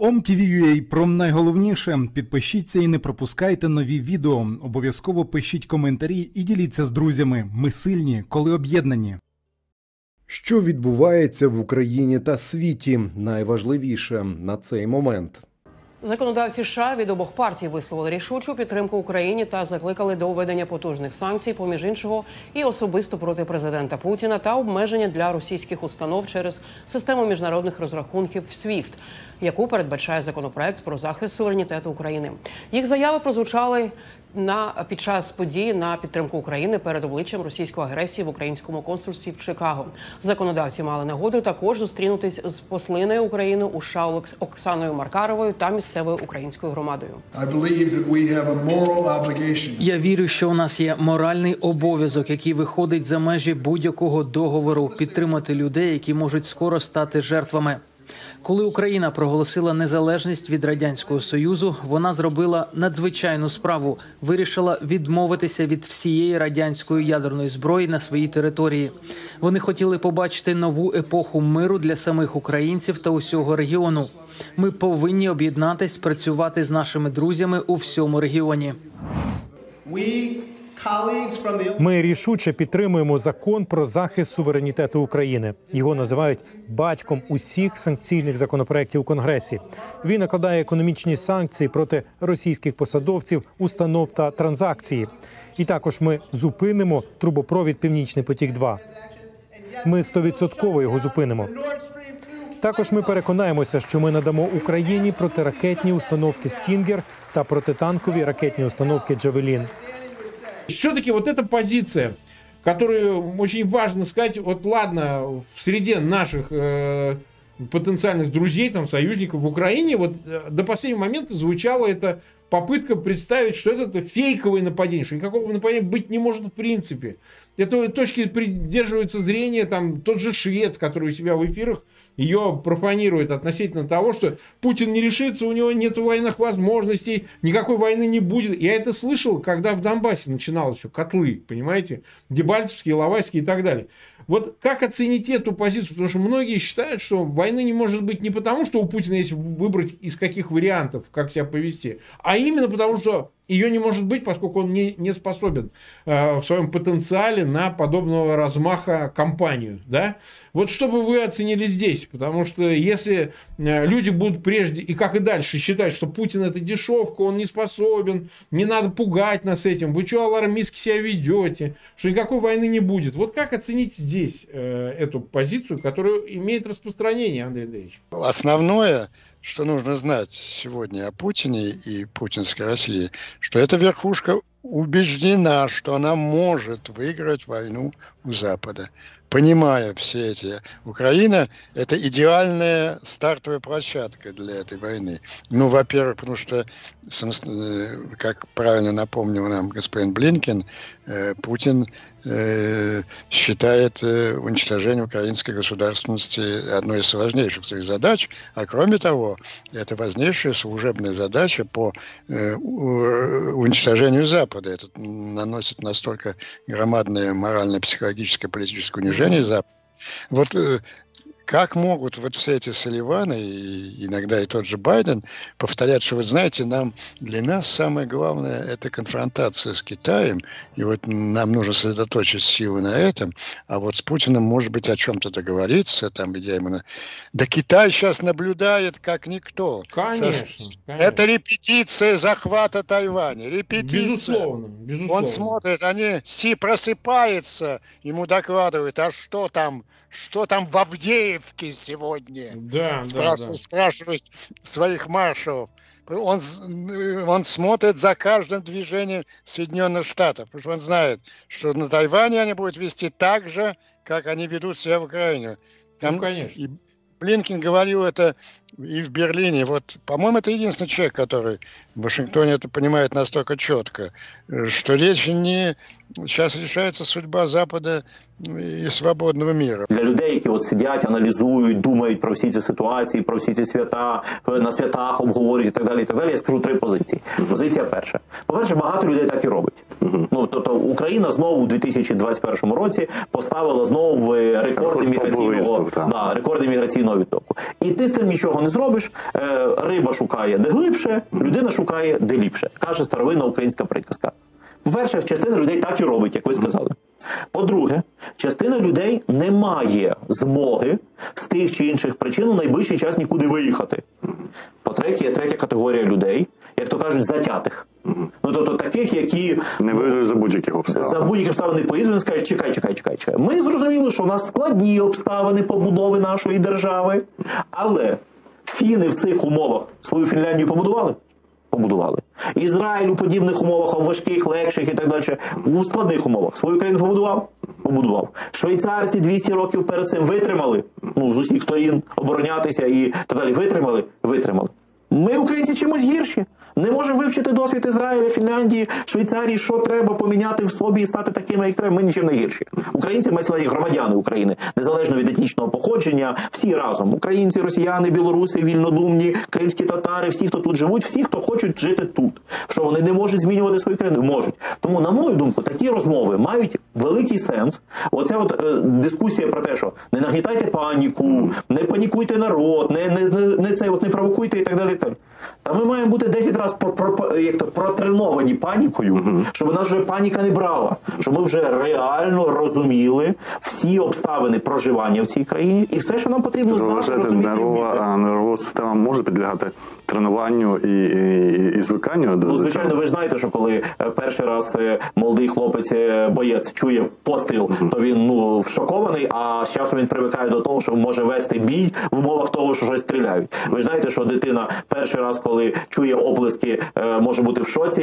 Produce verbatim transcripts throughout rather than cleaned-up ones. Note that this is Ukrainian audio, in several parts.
ом.ті.ві.ю.а про найголовніше. Підпишіться і не пропускайте нові відео. Обов'язково пишіть коментарі і діліться з друзями. Ми сильні, коли об'єднані. Що відбувається в Україні та світі? Найважливіше на цей момент. Законодавці США від обох партій висловили рішучу підтримку Україні та закликали до введення потужних санкцій, поміж іншого, і особисто проти президента Путіна та обмеження для російських установ через систему міжнародних розрахунків свіфт, яку передбачає законопроект про захист суверенітету України. Їх заяви прозвучали на під час події на підтримку України перед обличчям російської агресії в українському консульстві в Чикаго. Законодавці мали нагоду також зустрінутись з послиною України у США Оксаною Маркаровою та місцевою українською громадою. Я вірю, що у нас є моральний обов'язок, який виходить за межі будь-якого договору, підтримати людей, які можуть скоро стати жертвами. Коли Україна проголосила незалежність від Радянського Союзу, вона зробила надзвичайну справу – вирішила відмовитися від всієї радянської ядерної зброї на своїй території. Вони хотіли побачити нову епоху миру для самих українців та усього регіону. Ми повинні об'єднатись, працювати з нашими друзями у всьому регіоні. Ми рішуче підтримуємо закон про захист суверенітету України. Його називають батьком усіх санкційних законопроєктів у Конгресі. Він накладає економічні санкції проти російських посадовців, установ та транзакції. І також ми зупинимо трубопровід «Північний потік-два». Ми стовідсотково його зупинимо. Також ми переконаємося, що ми надамо Україні протиракетні установки «Стінгер» та протитанкові ракетні установки «Джавелін». Все-таки вот эта позиция, которую очень важно сказать, вот ладно, в среде наших э, потенциальных друзей, там, союзников в Украине, вот э, до последнего момента звучала эта попытка представить, что это фейковое нападение, что никакого нападения быть не может в принципе. Этой точки придерживается зрения там тот же швец, который у себя в эфирах ее профанирует относительно того, что Путин не решится, у него нет военных возможностей, никакой войны не будет. Я это слышал, когда в Донбассе начиналось еще котлы, понимаете, Дебальцевские, Иловайские и так далее. Вот как оценить эту позицию? Потому что многие считают, что войны не может быть не потому, что у Путина есть выбрать из каких вариантов, как себя повести, а именно потому, что ее не может быть, поскольку он не, не способен э, в своем потенциале на подобного размаха кампанию. Да? Вот что бы вы оценили здесь? Потому что если э, люди будут прежде, и как и дальше, считать, что Путин это дешевка, он не способен, не надо пугать нас этим, вы что алармистски себя ведете, что никакой войны не будет. Вот как оценить здесь э, эту позицию, которая имеет распространение, Андрей Андреевич? Основное, что нужно знать сегодня о Путине и путинской России, что эта верхушка убеждена, что она может выиграть войну у Запада. Понимая все эти... Украина – это идеальная стартовая площадка для этой войны. Ну, во-первых, потому что, как правильно напомнил нам господин Блинкен, Путин считает уничтожение украинской государственности одной из важнейших своих задач, а кроме того, это важнейшая служебная задача по уничтожению Запада. Это наносит настолько громадное моральное, психологическое, политическое унижение Запада. Вот как могут вот все эти Салливаны, и иногда и тот же Байден, повторять, что, вы знаете, нам, для нас самое главное – это конфронтация с Китаем, и вот нам нужно сосредоточить силы на этом, а вот с Путиным, может быть, о чем-то договориться, там, где ему... Да Китай сейчас наблюдает, как никто. Конечно, сейчас... конечно. Это репетиция захвата Тайваня, репетиция. Безусловно, безусловно. Он смотрит, они, Си просыпается, ему докладывают, а что там, что там в Авдеевке сегодня? Да, Спраш... да, да. Спрашивает своих маршалов. Он, он смотрит за каждым движением Соединенных Штатов, потому что он знает, что на Тайване они будут вести так же, как они ведут себя в Украине. Там, ну, конечно. И Блинкен говорил это и в Берлине. Вот, по-моему, это единственный человек, который в Вашингтоне это понимает настолько четко, что речь не... Сейчас решается судьба Запада і свободного миру. Для людей, які от сидять, аналізують, думають про всі ці ситуації, про всі ці свята, на святах обговорюють і так далі, і так далі, я скажу три позиції. Позиція перша. По-перше, багато людей так і робить. Ну, тобто Україна знову у дві тисячі двадцять першому році поставила знову рекорди міграційного, да, рекорди міграційного відтоку. І ти з цим нічого не зробиш. Е, риба шукає де глибше, людина шукає де ліпше. Каже старовинна українська приказка. По-перше, частина людей так і робить, як ви сказали. По-друге, частина людей не має змоги з тих чи інших причин у найближчий час нікуди виїхати. По-третє, є третя категорія людей, як то кажуть, затятих. Ну, тобто таких, які не виїдуть за будь-яких обставин. За будь-які обставини поїдуть і скажуть, чекай, чекай, чекай, чекай. Ми зрозуміли, що в нас складні обставини побудови нашої держави, але фіни в цих умовах свою Фінляндію побудували? Побудували. Ізраїль у подібних умовах, у важких, легших і так далі, у складних умовах свою країну побудував? Побудував. Швейцарці двісті років перед цим витримали, ну, з усіх сторін оборонятися і так далі, витримали? Витримали. Ми, українці, чимось гірші. Не можемо вивчити досвід Ізраїля, Фінляндії, Швейцарії, що треба поміняти в собі і стати такими, як треба. Ми нічим не гірші. Українці, мають на увазі громадяни України, незалежно від етнічного походження, всі разом. Українці, росіяни, білоруси, вільнодумні, кримські татари, всі, хто тут живуть, всі, хто хочуть жити тут. Що вони не можуть змінювати свою країну? Можуть. Тому, на мою думку, такі розмови мають великий сенс. Оця от е, дискусія про те, що не нагнітайте паніку, не панікуйте народ, не, не, не, не, це, от, не провокуйте і так далі. Так. Та ми маємо бути десять разів про, про, як то, протреновані панікою, uh-huh. щоб нас вже паніка не брала. Щоб ми вже реально розуміли всі обставини проживання в цій країні і все, що нам потрібно знати, розуміти. Нервова, нервова система може підлягати тренуванню і, і, і звиканню? Ну, звичайно, ви ж знаєте, що коли перший раз молодий хлопець, боєць, чує постріл, uh-huh. то він ну, шокований, а з часом він привикає до того, що може вести бій в умовах того, що щось стріляють. Ви ж знаєте, що дитина перший раз, коли чує оплески, може бути в шоці,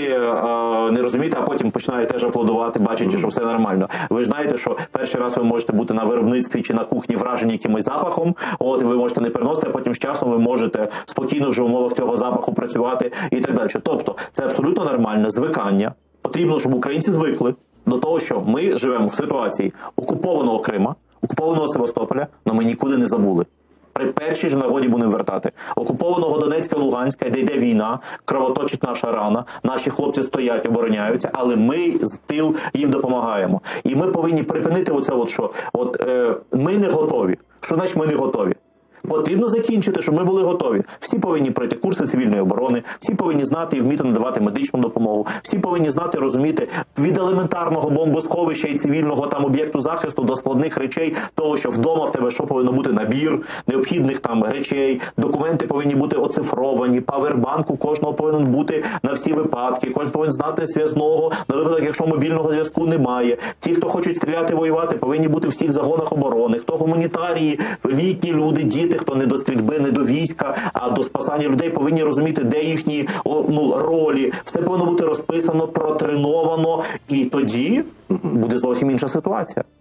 не розуміти, а потім починає теж аплодувати, бачачи, що все нормально. Ви ж знаєте, що перший раз ви можете бути на виробництві чи на кухні вражені якимось запахом, от ви можете не переносити, а потім з часом ви можете спокійно вже в умовах цього запаху працювати і так далі. Тобто, це абсолютно нормальне звикання. Потрібно, щоб українці звикли до того, що ми живемо в ситуації окупованого Крима, окупованого Севастополя, але ми нікуди не забули. При першій ж нагоді будемо вертати. Окупованого Донецька, Луганська, де йде війна, кровоточить наша рана, наші хлопці стоять, обороняються, але ми з тил їм допомагаємо. І ми повинні припинити оце, от, що от, е, ми не готові. Що значить ми не готові? Потрібно закінчити, щоб ми були готові. Всі повинні пройти курси цивільної оборони, всі повинні знати і вміти надавати медичну допомогу, всі повинні знати, розуміти від елементарного бомбосховища і цивільного там об'єкту захисту до складних речей, того, що вдома в тебе що повинно бути набір необхідних там речей, документи повинні бути оцифровані, павербанк у кожного повинен бути на всі випадки, кожен повинен знати зв'язного, на випадок, якщо мобільного зв'язку немає. Ті, хто хочуть стріляти, воювати, повинні бути в всіх загонах оборони, хто гуманітарії, літні люди, діти, хто не до стрільби, не до війська, а до спасання людей, повинні розуміти, де їхні ну, ролі. Все повинно бути розписано, протреновано, і тоді буде зовсім інша ситуація.